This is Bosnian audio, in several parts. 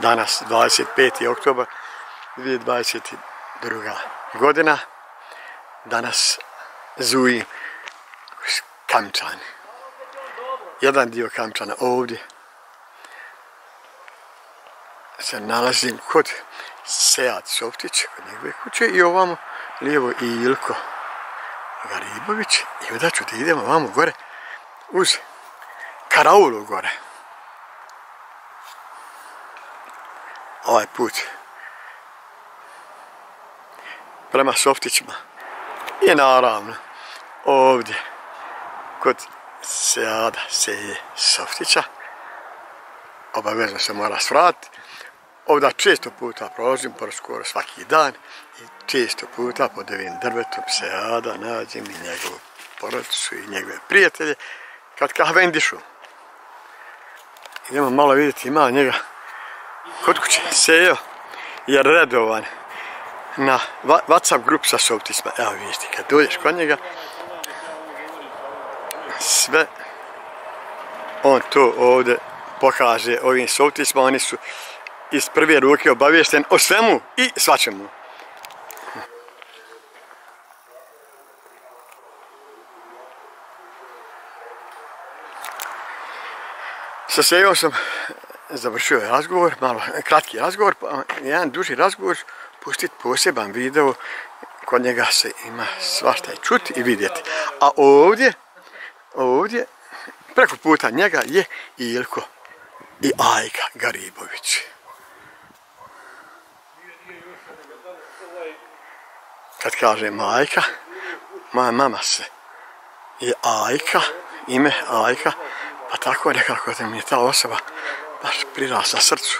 Danas 25. oktobar 2022. godina. Danas zujim Kamčani. Jedan dio Kamčana ovdje se nalazim kod Sead Softić, kod njegove kuće, i ovamo lijevo i Ilko Garibović, i onda ću da idemo ovamo gore uz Karaulu gore. Ovaj put prema Softićima i naravno ovdje kod Seada Seje Softića obavezno se mora svratiti. Ovdje često puta prolazim, skoro svaki dan, i često puta pod ovim drvetom Seada nađem i njegovu porodicu i njegove prijatelje kad kahvendišu. Idemo malo vidjeti, ima njega kod kuće. Sejo je redovan na WhatsApp grupu sa Softićima. Evo vidite, kad dođeš kod njega, sve on to ovdje pokaže ovim Softićima, oni su iz prve ruke obaviješteni o svemu i svačemu. Sa Sejom sam završio razgovor, malo kratki razgovor, jedan duži razgovor, pustiti poseban video, kod njega se ima svašta i čuti i vidjeti. A ovdje, preko puta njega je Ilko i Ajka Garibović. Kad kažem Ajka, moja mama je Ajka, ime Ajka, pa tako nekako da mi je ta osoba baš prirasla srcu.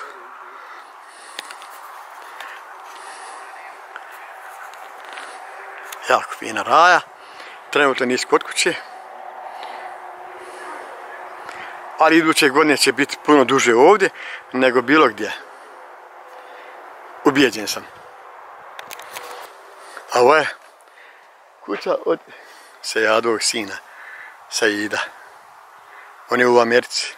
Jako fina raja, trenutno nis kod kuće, ali iduće godine će biti puno duže ovdje nego bilo gdje. Ubijeđen sam. A ovo je kuća od Sejadovog sina, Saida. On je u Americi.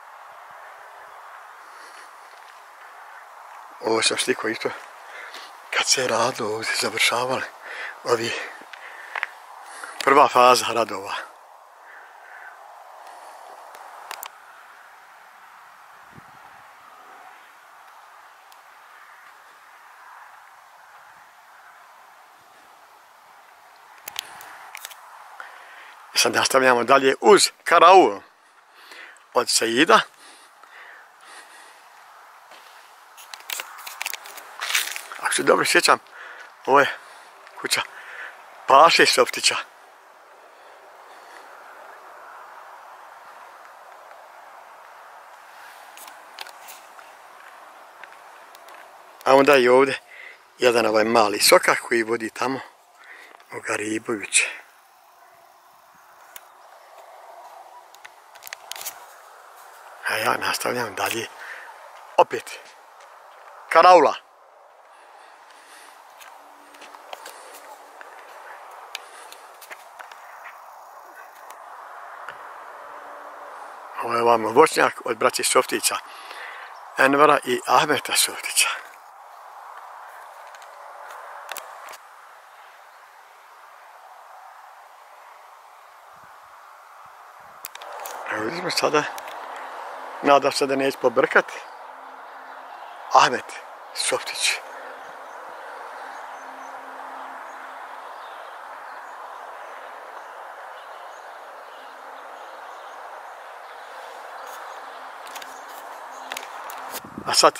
Ovo sam sliko isto kad se je radilo ovdje, završavali ovi prva faza radova. Sad nastavljamo dalje uz Karaulu od Saida. Ako se dobro sjećam, ovo je kuća Paše Softića. A onda je ovdje jedan ovaj mali sokak koji vodi tamo u Gariboviće. A ja nastavljam dalje. Opet Karaula. Ovo je ovamo voćnjak od braće Softića, Envara i Ahmeta Softića. Evo vidimo sada, nadam se da neće pobrkati, Ahmet Softić. A sad,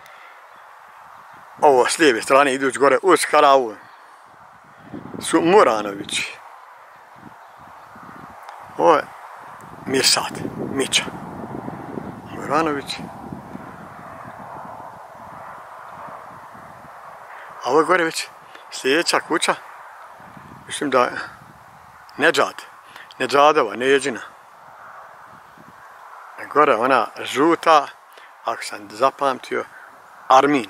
ovo s lijeve strane idući gore uz Karaulu su Muranovići. Ovo je Mirsad, Mića. Muranović. A ovo je gore već sljedeća kuća, mislim da je Nedžadova, Neđina. Gore ona žuta, ako sam zapamtio, Armin.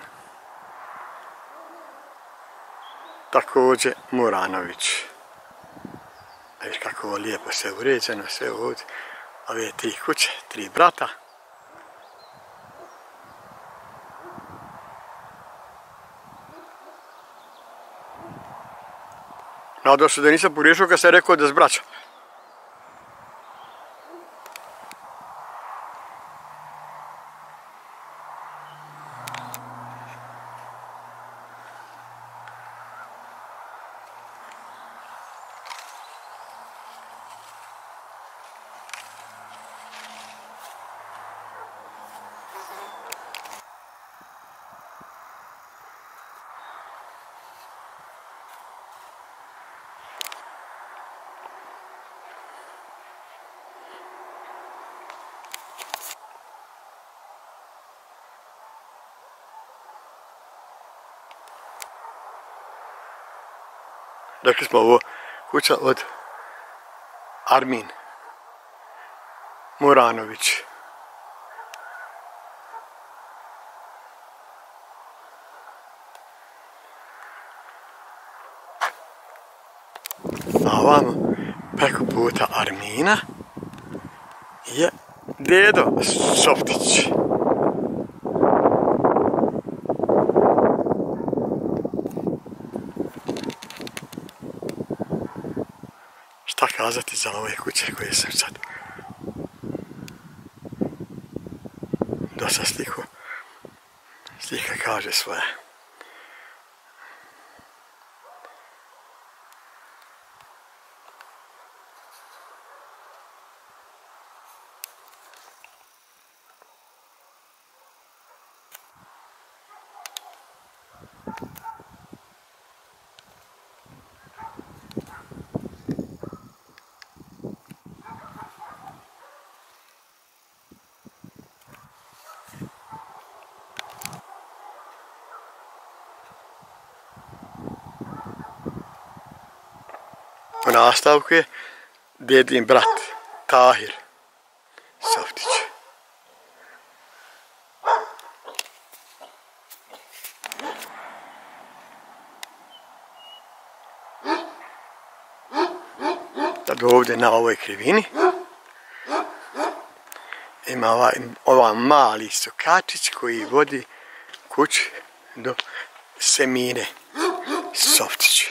Također Muranović. Viš kako ovo lijepo sve uređeno, sve ovdje. Ove tri kuće, tri brata. Nadao se da nisam pogriješio kad sam rekao da zbraća. Rekli smo ovo kuća od Armin Muranović. A ovamo preko puta Armina je dedo Softić. Šta kazati za ove kuće koje sam sad dosta sliku. Slika kaže svoje. U nastavku je dedin brat Tahir Softić. Sad ovdje na ovoj krivini ima ovaj mali sokačić koji vodi kući do Semine Softić.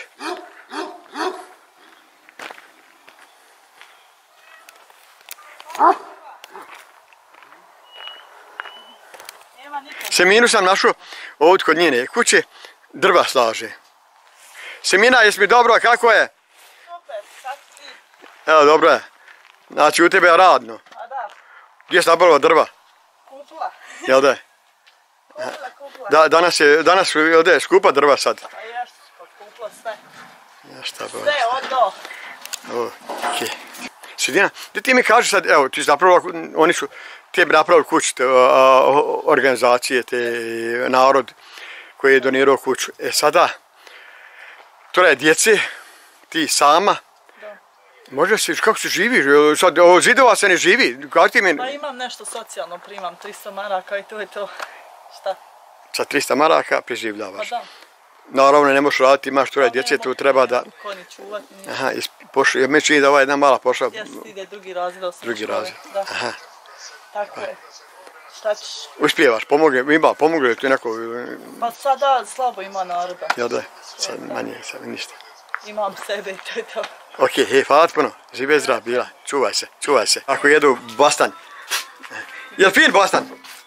Seminu sam našao ovdje kod njene kuće, drva slaže. Semina, jesi mi dobro, kako je? Super, sad ti. Evo, dobro je. Znači, u tebe je radno. A da. Gdje si napravila drva? Kupla. Jel da? Kupla. Danas su, jel da je, skupa drva sad? Pa ješće, pa kupla sve. Ja šta bo. Sve od do. Okej. Sredina, gdje ti mi kažeš sad, evo, ti si napravila, oni su tebi napravili kuću, te organizacije, te narod koji je donirao kuću. E sada, troje djece, ti sama, Da. možda si, kako se živiš, sad od zidova se ne živi, kako ti mi... Pa imam nešto socijalno, primam 300 maraka i to je to. Šta? Sa 300 maraka Pa preživljavaš. da. Naravno, ne možeš raditi, imaš troje djece, tu treba da... Konji čuvat. Aha, ja me čini da ova jedna mala pošla... Jes, ide drugi razred osnovne Drugi škole. razred. Da, Aha. tako je. Šta ćeš? Uspijevaš, pomogne li ti neko... Pa sada slabo ima naroda. Jel da? Sad manje, sad ništa. Imam sebe i to je to. Okej, hej, hvala ti puno. Žive zdrav bila. Čuvaj se, čuvaj se. Ako jedu bastan. Jel fin bastan?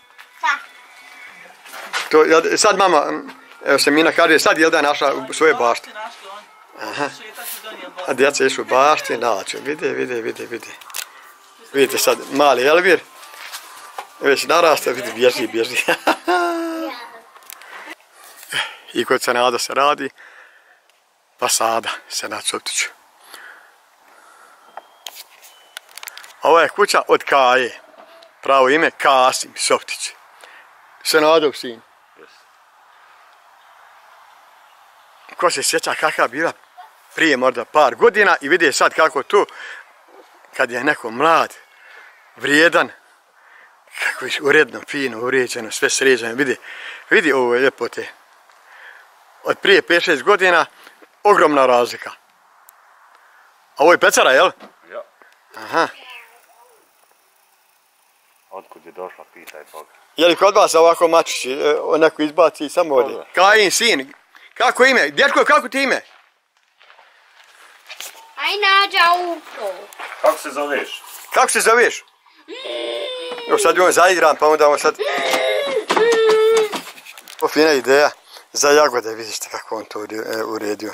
To, sad mama, evo se Mina kaže, sad jel da je našla svoje bašte. Aha. A djeca ješu bašte, nađu. Vide. Vidite sad, mali Elvir. Već narasta, vidi, bježi. I kod Senada se radi. Fasada Senad Softić. Ovo je kuća od Kaje. Pravo ime Kasim Softić. Senadov sin. Ko se sjeća kakva bila prije možda par godina i vidi sad kako tu, kad je neko mlad, vrijedan, kako je uredno, fino, uređeno, sve sređeno, vidi ovo ljepote. Od prije 5-6 godina, ogromna razlika. A ovo je pecara, jel? Ja. Aha. Otkud je došla, pitaj Boga. Je li kod vas ovako mačići, neko izbaci samo ovdje? Kajin sin, kako ime? Dječko, kako ti ime? Aj Nađa upro. Kako se zoveš? Kako se zoveš? Evo sad on zaigram, pa onda on sad... To fina ideja za jagode, vidite kako on to uredio.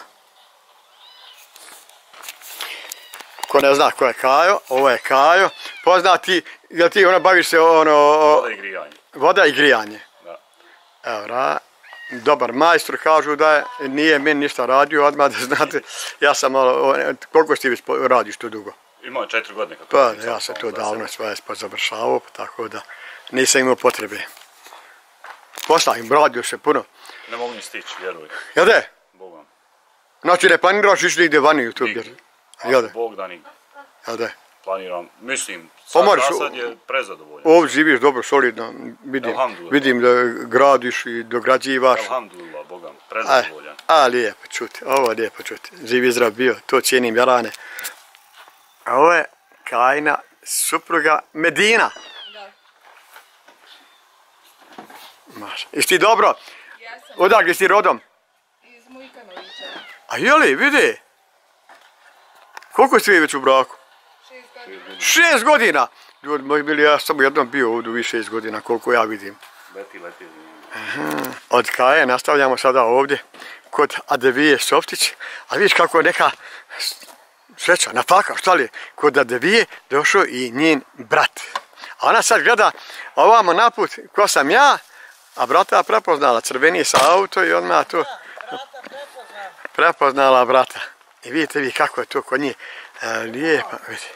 Ko ne zna ko je Kajo, ovo je Kajo. Poznati, jel ti baviš se Voda i grijanje. Voda i grijanje. Da. Evo, dobar majstor, kažu da je, nije meni ništa radio, odmah da znate, ja sam malo, koliko ti već radiš to dugo? Imao 4 godine. Pa, ja sam to davno svoje završavao, tako da nisam imao potrebe. Posla im radio se puno. Ne mogu ni stići, vjeruj. Jel da? Bogom. Znači ne planiraš ići negdje vani u YouTube? Jel da? Bog da nigdje. Jel da? Planiram, mislim, sad je prezadovoljan. Ovdje živiš dobro, solidno, vidim da gradiš i dograđivaš. Alhamdulillah, Bogam, prezadovoljan. Lijepo čuti, ovo je lijepo čuti. Živ i zdrav bio, to cijenim Jarane. A ovo je Kajina supruga Medina. Da. Maša. Jesi ti dobro? Jesam. Odakle si rodom? Iz Mujkanovića. A jeli, vidi. Koliko si već u braku? 6 godina. 6 godina! Ljudi moji bili, ja sam jednom bio ovdje u 6 godina, koliko ja vidim. Leti. Od Kaje nastavljamo sada ovdje kod Adevije Softić, a vidiš kako je neka sreća, napaka, šta li, kod Adevije došao i njen brat. A ona sad gleda ovamo naput ko sam ja, a brata prepoznala, crveni sa auto i odmah tu prepoznala brata. I vidite vi kako je to kod njih lijepa, vidite.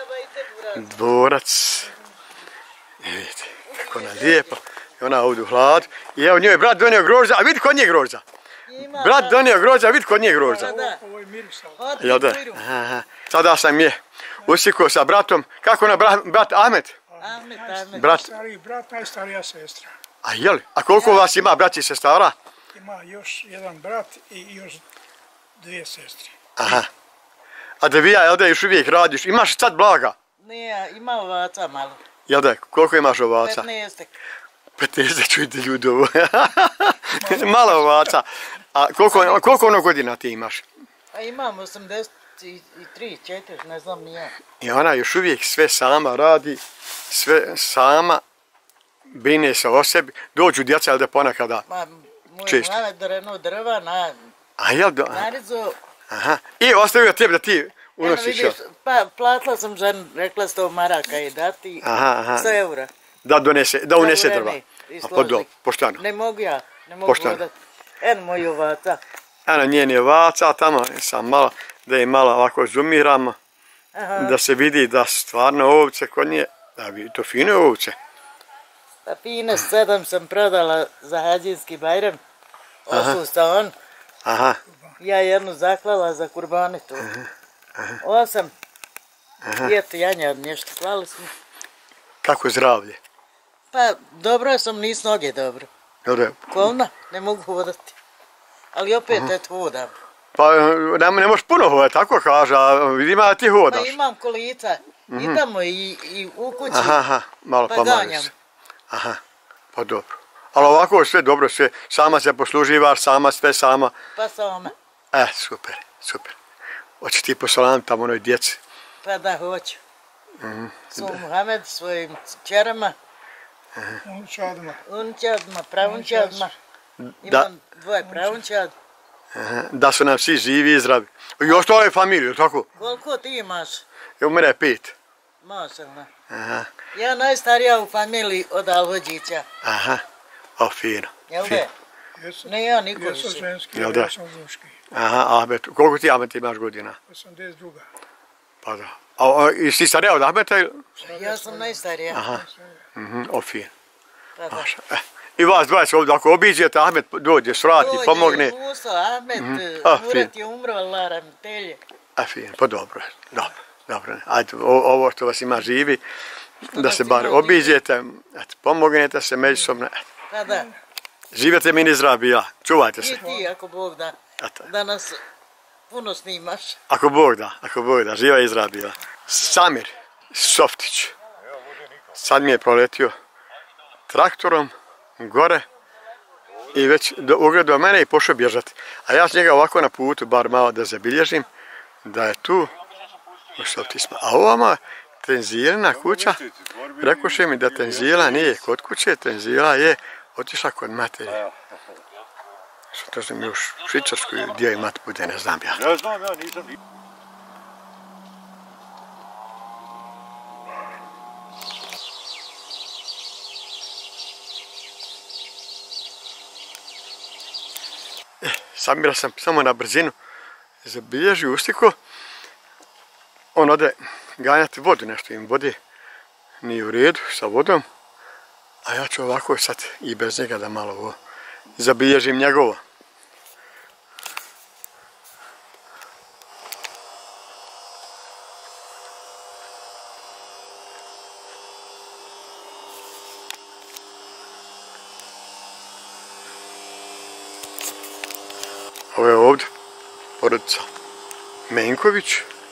Dvorac. I vidite kako ona lijepa. I ona ovdje u hladu. I evo njoj brat donio grožđa, a vidi kod njih grožđa. Brat donio grožđa, a vidi kod njih grožđa. Jel da? Sada sam je usikao sa bratom. Kako ona brat Ahmet? Ahmet. Najstariji brat, najstarija sestra. A jel? A koliko vas ima brat i sestara? Ima još jedan brat i još 2 sestre. Aha. A da vija, jel da još uvijek radiš? Imaš sad blaga? Nije, ima ovaca malo. Jel da? Koliko imaš ovaca? 15. 15, čujte ljudi ovo. Malo ovaca. A koliko ono godina ti imaš? A imam 83, 4, ne znam nije. I ona još uvijek sve sama radi, sve sama brine se o sebi. Dođu djeca, jel da ponekada Moj Mohamed dorenuo drva na narizu. Aha. I ostavio tebi da ti unosiš. Pa platila sam ženu, rekla 100 maraka i dati 100 eura. Da unese drva. Poštano. Ne mogu ja, ne mogu vodati. Eno moj ovaca. Eno njeni ovaca, tamo sam malo, da je malo ovako zoomiramo. Da se vidi da stvarno ovce kod nje, da bi to fine ovce. Pa fine 7 sam prodala za Hađinski Bajram. Osusta on. Ja jednu zaklala za kurbane tu. 8. Djete janja nešto, klali smo. Kako zdravlje? Pa dobro sam, nis noge dobro. Kolna, ne mogu hodati. Ali opet eto hodam. Pa ne možeš puno hodati, tako kaže, a vidim da ti hodaš. Pa imam kolica, idemo i u kući. Malo pomališ se. Pa dobro. Ali ovako je sve dobro, sve sama se posluživaš, sama sve sama. Pa sama. Super. Hoće ti posalamiti tamo onoj djeci? Pa da, hoću. Svoj Mohamed, svojim čerama. Unučadima, pravunčadima. Imam 2 pravunčad. Da su nam svi živi i zdravi. I ostale familije, tako? Koliko ti imaš? U mene je 5. Mašalna. Ja najstarija u familiji od Alhođića. Fino. Jel da? Ne, ja niko više. Ja sam ženski, ja sam muški. Ahmet. Koliko ti Ahmet imaš godina? 82. Pa da. A si starija od Ahmeta? Ja sam najstarija. Fino. I vas 20 ovdje, ako obiđete, Ahmet dođe, svrati, pomogne. Dođe, Uso, Ahmet, Murat je umro, Allah ramitelje. Fino, pa dobro. Ajde, ovo što vas ima živi, da se bar obiđete, pomognete se međusobno. Pa da. Živjete mi ni zdravi, ja. Čuvajte se. I ti, ako Bog da. Da nas puno snimaš. Ako Bog da, živa i zdravi, ja. Samir Softić. Sad mi je proletio traktorom gore i već ugledao mene i pošao bježati. A ja s njega ovako na putu, bar malo da zabilježim, da je tu u softicima. A ovama Tenzilina kuća, rekoše mi da Tenzila nije kod kuće, Tenzila je otišla kod materi. Što sam još u Švicarskoj, gdje i mat bude, ne znam ja. Ne znam, ja nisam. Samira sam samo na brzinu zabilježio Ustiko. On ode ganjati vodu, nešto im vode nije u redu sa vodom. A ja ću ovako sad i bez njega da malo ovo zabilježim njegovo. Ovo je ovdje porodica Menković.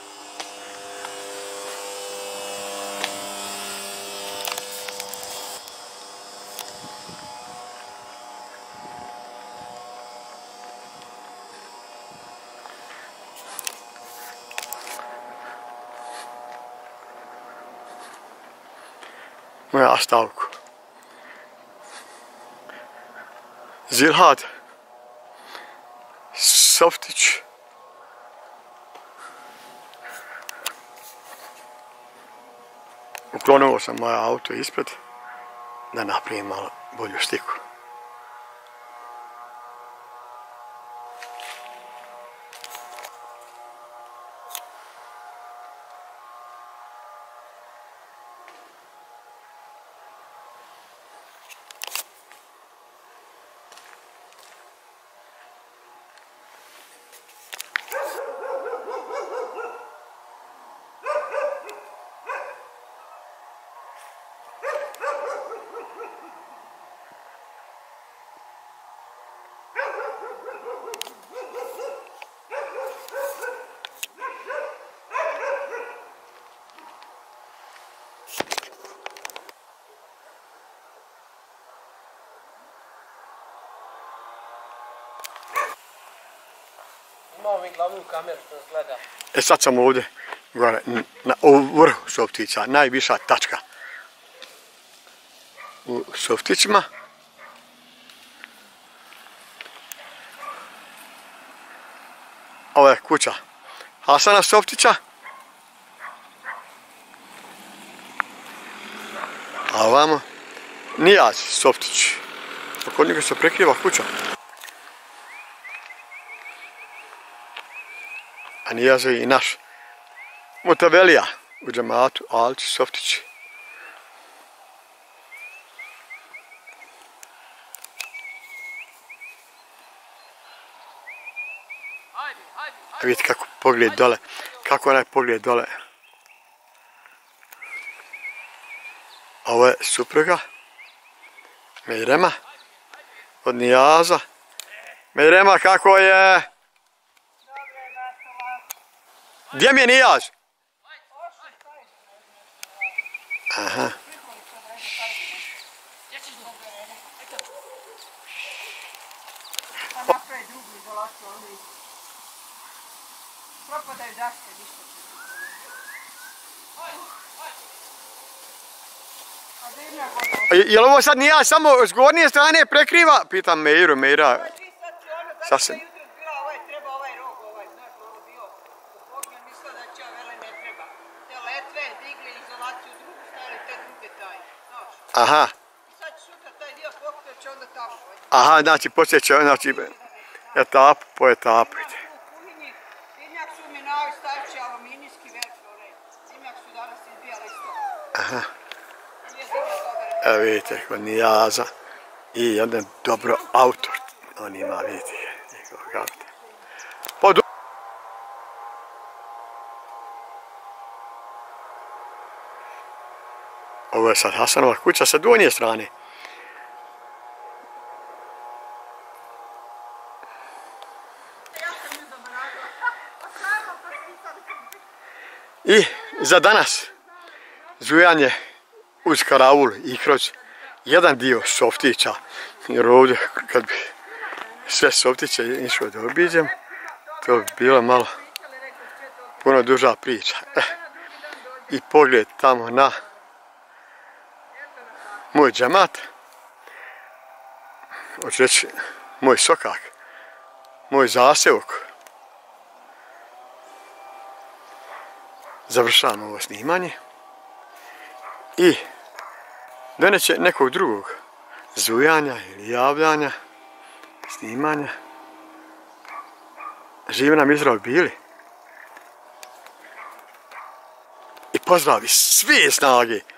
Moja stavku. Zilhad. Softić. Uklonuo sam moje auto ispred da napravim malo bolju sliku. Imamo mi glavnu kameru što nas gleda. Sad sam ovdje, gore, u vrhu Softića, najviša tačka u Softićima. Ovo je kuća Hasana Softića. A ovamo Nijaz Softić. Kod njega se prekriva kuća. A Nijaz je i naš Mutavelija u džematu Alči Softić. A vidite kako pogled dole, kako onaj pogled dole. Ovo je supruga Mejrema od Nijaza. Mejrema, kako je? Gdje mi je Nijaz? Aha. Je li ovo sad Nijaz samo s gornje strane prekriva? Pitam Meiru, Meira. Sasvim. Aha. Aha, znači počet će, znači, etapu po etapu. Aha. Evo vidite, kod Nijaza i jedan dobro autor. On ima, vidite, njegovog auta. Ovo je sad Hasanova kuća sa donje strane. I za danas zujanje uz karavul i kroz jedan dio Softića. Jer ovdje kad bi sve Softiće išao da obiđem, to bi bilo malo puno duža priča. I pogled tamo na moj džemat, hoću reći moj sokak, moj zasevok. Završavamo ovo snimanje i doneće nekog drugog zujanja ili javljanja, snimanja. Živi nam izdrav bili. I pozdravi svi snage